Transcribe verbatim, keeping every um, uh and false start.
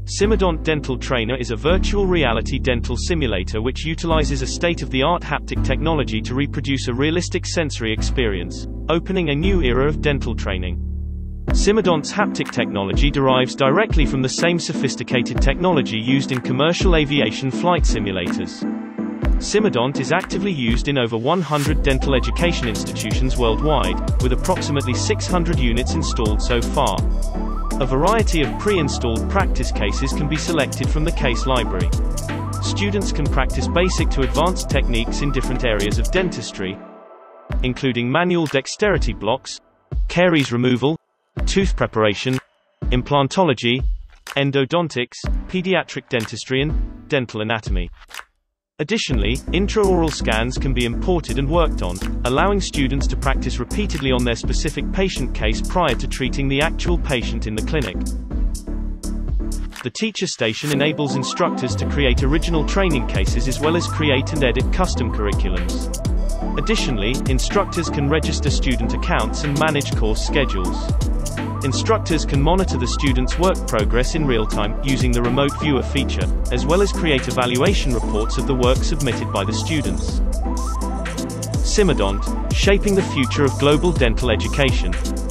Simodont Dental Trainer is a virtual reality dental simulator which utilizes a state-of-the-art haptic technology to reproduce a realistic sensory experience, opening a new era of dental training. Simodont's haptic technology derives directly from the same sophisticated technology used in commercial aviation flight simulators. Simodont is actively used in over one hundred dental education institutions worldwide, with approximately six hundred units installed so far. A variety of pre-installed practice cases can be selected from the case library. Students can practice basic to advanced techniques in different areas of dentistry, including manual dexterity blocks, caries removal, tooth preparation, implantology, endodontics, pediatric dentistry and dental anatomy. Additionally, intraoral scans can be imported and worked on, allowing students to practice repeatedly on their specific patient case prior to treating the actual patient in the clinic. The teacher station enables instructors to create original training cases as well as create and edit custom curriculums. Additionally, instructors can register student accounts and manage course schedules. Instructors can monitor the students' work progress in real time, using the remote viewer feature, as well as create evaluation reports of the work submitted by the students. Simodont, shaping the future of global dental education.